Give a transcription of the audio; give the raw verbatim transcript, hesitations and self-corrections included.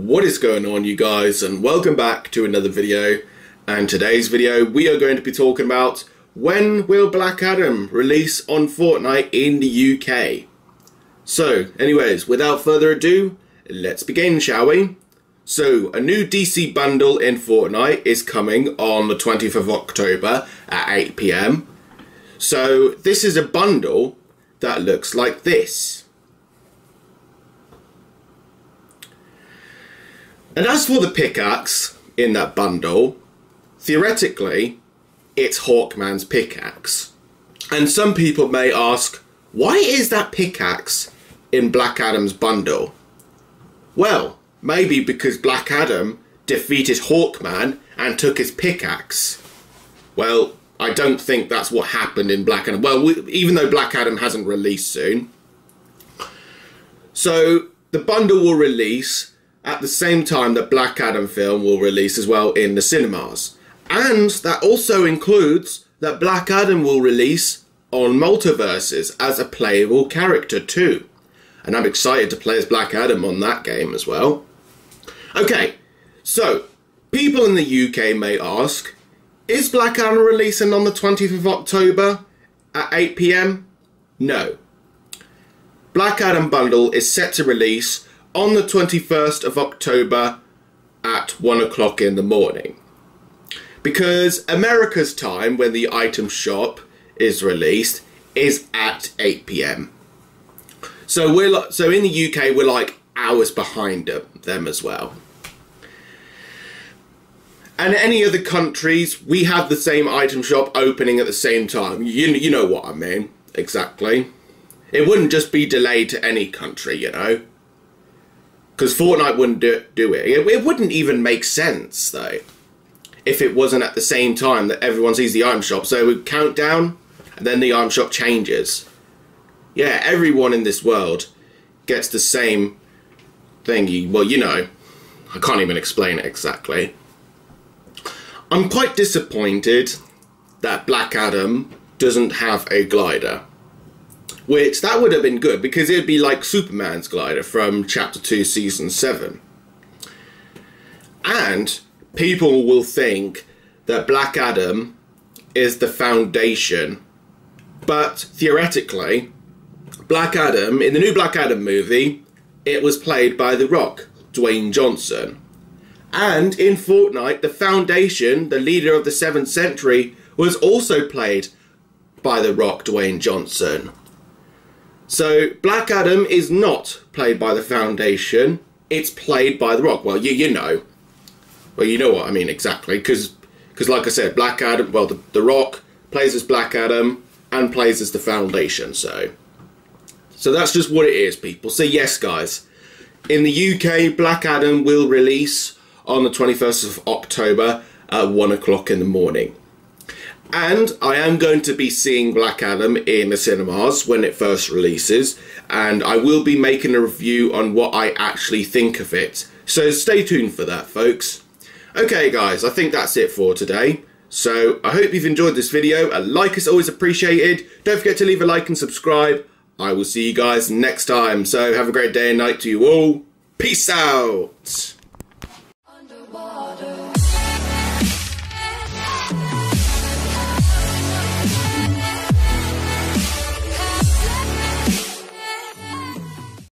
What is going on, you guys, and welcome back to another video. And today's video we are going to be talking about when will Black Adam release on Fortnite in the U K. So anyways, without further ado, let's begin, shall we? So a new D C bundle in Fortnite is coming on the twentieth of October at eight p m. So this is a bundle that looks like this. And as for the pickaxe in that bundle, theoretically, it's Hawkman's pickaxe. And some people may ask, why is that pickaxe in Black Adam's bundle? Well, maybe because Black Adam defeated Hawkman and took his pickaxe. Well, I don't think that's what happened in Black Adam. Well, we, even though Black Adam hasn't released soon. So, the bundle will release at the same time that Black Adam film will release as well in the cinemas. And that also includes that Black Adam will release on Multiverses as a playable character too. And I'm excited to play as Black Adam on that game as well. Okay, so people in the U K may ask, is Black Adam releasing on the twentieth of October at eight p m? No. Black Adam bundle is set to release on the twenty-first of October at one o'clock in the morning. Because America's time when the item shop is released is at eight p m. So we're so in the U K we're like hours behind them as well. And any other countries, we have the same item shop opening at the same time. You, you know what I mean, exactly. It wouldn't just be delayed to any country, you know. Because Fortnite wouldn't do, do it. it. It wouldn't even make sense, though, if it wasn't at the same time that everyone sees the item shop. So it would count down, and then the item shop changes. Yeah, everyone in this world gets the same thing. Well, you know, I can't even explain it exactly. I'm quite disappointed that Black Adam doesn't have a glider. Which, that would have been good, because it would be like Superman's glider from Chapter two, Season seven. And people will think that Black Adam is the foundation. But, theoretically, Black Adam, in the new Black Adam movie, it was played by The Rock, Dwayne Johnson. And in Fortnite, the Foundation, the leader of the seventh century, was also played by The Rock, Dwayne Johnson. So, Black Adam is not played by the Foundation, it's played by The Rock. Well, you, you know. Well, you know what I mean exactly, because, because like I said, Black Adam, well, the, the Rock plays as Black Adam and plays as the Foundation, so. So that's just what it is, people. So yes, guys, in the U K, Black Adam will release on the twenty-first of October at one o'clock in the morning. And I am going to be seeing Black Adam in the cinemas when it first releases, and I will be making a review on what I actually think of it. So stay tuned for that, folks. Okay guys, I think that's it for today. So I hope you've enjoyed this video. A like is always appreciated. Don't forget to leave a like and subscribe. I will see you guys next time. So have a great day and night to you all. Peace out.